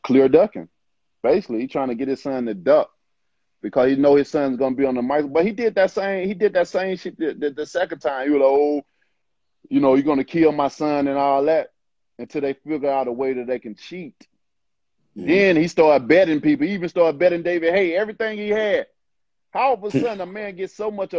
clear ducking. Basically, he's trying to get his son to duck because he know his son's gonna be on the mic. But he did that same shit the second time. He was like, oh, you're gonna kill my son and all that until they figure out a way that they can cheat. Then he started betting people. He even started betting David Haye, everything he had. How all of a sudden a man gets so much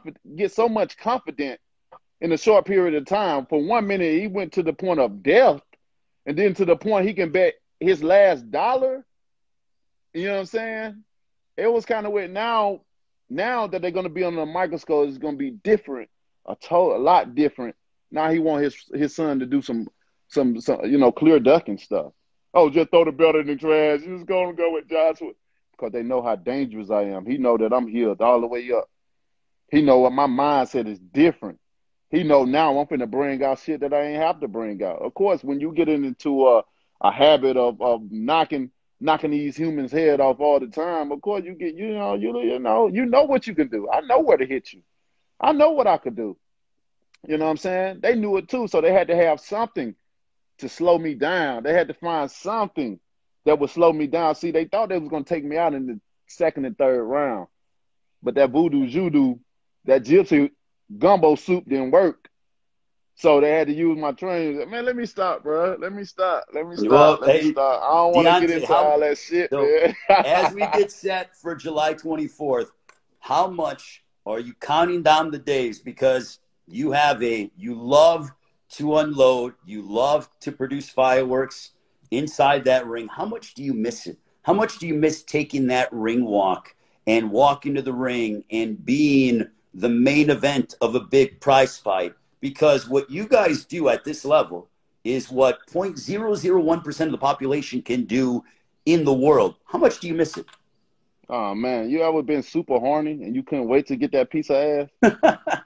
confident in a short period of time? For 1 minute, he went to the point of death, and then to the point he can bet his last dollar. You know what I'm saying? It was kind of weird. Now that they're going to be under a microscope, it's going to be different, a lot different. Now he want his son to do some clear ducking stuff. Oh, just throw the belt in the trash. You just going to go with Joshua. Because they know how dangerous I am. He know that I'm healed all the way up. He know what my mindset is different. He know now I'm finna bring out shit that I ain't have to bring out. Of course, when you get into a habit of knocking these humans' head off all the time, of course you get you know what you can do. I know where to hit you. I know what I could do. You know what I'm saying? They knew it too, so they had to have something to slow me down. They had to find something that would slow me down. See, they thought they was going to take me out in the second and third round. But that voodoo judo, that gypsy gumbo soup didn't work. So they had to use my trainers. Man, let me stop, bro. Let me stop. Let me stop. I don't want to get into all that shit, man. As we get set for July 24th, how much are you counting down the days? Because you love to unload. You love to produce fireworks inside that ring. How much do you miss it? How much do you miss taking that ring walk and walking to the ring and being the main event of a big prize fight? Because what you guys do at this level is what 0.001% of the population can do in the world. How much do you miss it? Oh, man, you ever been super horny and you couldn't wait to get that piece of ass?